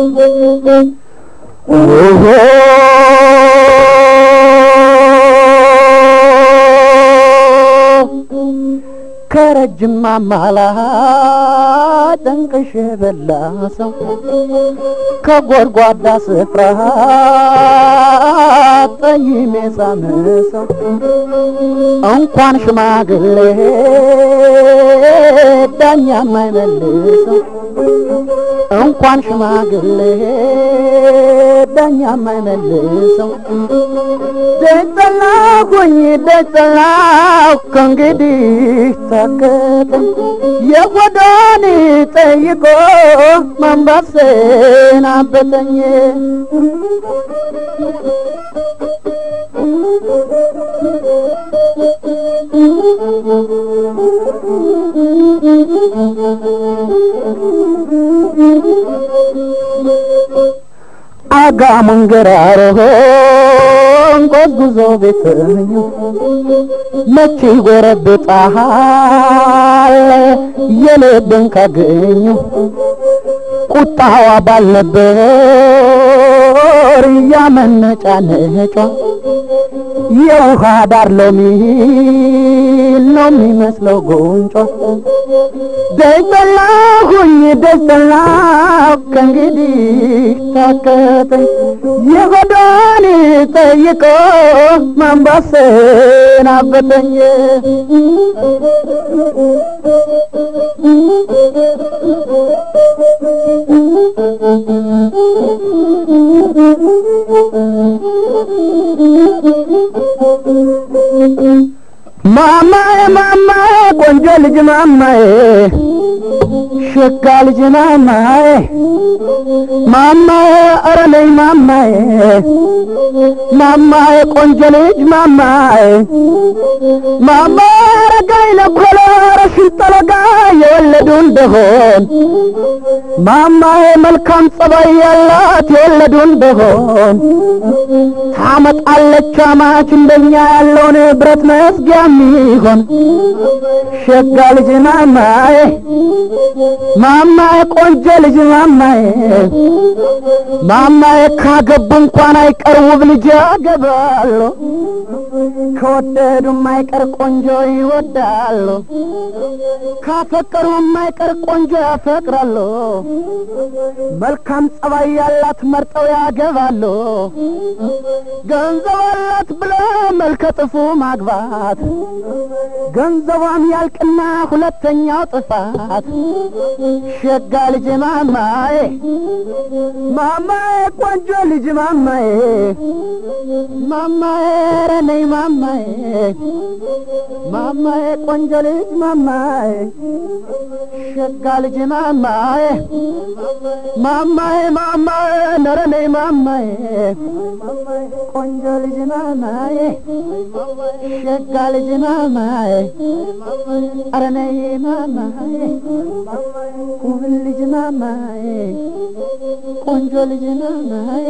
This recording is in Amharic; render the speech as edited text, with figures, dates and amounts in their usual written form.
ከረጅም ማማላ ጠንቅሽ በላሰው ከጎርጓዳ ስፍራ ጠይሜ ሳመሰው እንኳን ሽማግሌ ዳኛ ማይመልሰው እንኳን ሽማግሌ ዳኛ ማይመልሰው ደጠላሁኝ ደጠላሁ ከእንግዲህ ታከተኝ የጎዳኔ ጠይቆ መንባሴን አበተኝ አጋ መንገራሮ ጎዝጉዞ ቤተኙ መቼ ጎረብጣል የልብን ካገኙ ቁጣዋ ባልነበር ያመነጫነጯ የውሃ ዳር ሎሚ ነው የሚመስለው ጎንጯ ደጠላሁኝ ደጠላሁ ከእንግዲህ ታከተኝ የጎዳኔ ጠይቆ መንባሴን አበተኝ ማማዬ ማማዬ ቆንጆ ልጅ ማማዬ ሸጋ ልጅ ማማዬ ማማዬ ኧረ ነይ ማማዬ ማማዬ ቆንጆ ልጅ ማማዬ ማማዬ ረጋይ ለኮሎ ረሽን ጠለጋ የወለዱ እንደሆን ማማዬ መልካም ጸባይ ያላት የወለዱ እንደሆን ታመጣለች አማች እንደኛ ያለውን ብረት መዝጊያ የሚሆን ሸጋ ልጅ ማማዬ ማማዬ ቆንጆ ልጅ ማማዬ ማማዬ ካገቡ እንኳን አይቀር ውብ ልጅ ያገባሉ ከወደዱ የማይቀር ቆንጆ ይወዳሉ ካፈቀሩ የማይቀር ቆንጆ ያፈቅራሉ መልካም ጸባይ ያላት መርጠው ያገባሉ ገንዘብ አላት ብሎ መልከ ጥፉ ማግባት ገንዘቧም ያልቅና ሁለተኛው ጥፋት ሸጋ ልጅ ማማዬ ማማዬ ቆንጆ ልጅ ማማዬ ማማዬ ኧረ ነይ ማማዬ ማማዬ ቆንጆ ልጅ ማማዬ ሸጋ ልጅ ማማዬ ማማዬ ማማዬ ኧረ ነይ ማማዬ ቆንጆ ልጅ ማማዬ ሸጋ ልጅ ማማዬ ኧረ ነይ ማማዬ ውብ ልጅ ማማዬ ቆንጆ ልጅ ማማዬ